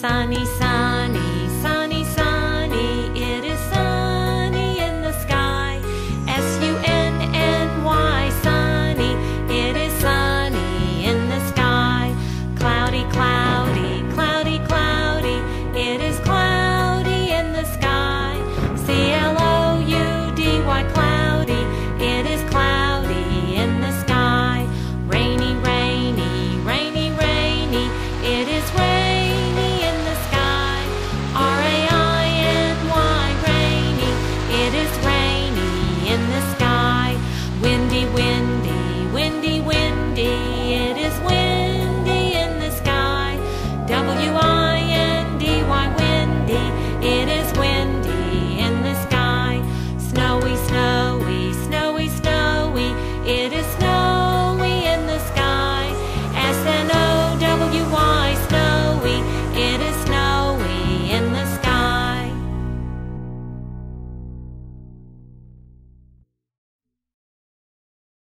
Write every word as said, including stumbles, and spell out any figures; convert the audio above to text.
Sunny, sunny, sunny, sunny, it is sunny in the sky. S U N N Y, sunny, it is sunny in the sky. Cloudy, cloudy, cloudy, cloudy, it is cloudy in the sky. C L O U D Y, cloudy, it is cloudy in the sky. Rainy, rainy, rainy, rainy, it is rainy